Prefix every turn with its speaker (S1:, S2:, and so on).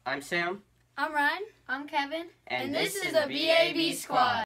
S1: I'm Sam.
S2: I'm Ryan.
S3: I'm Kevin.
S1: And
S3: this is the BAB Squad.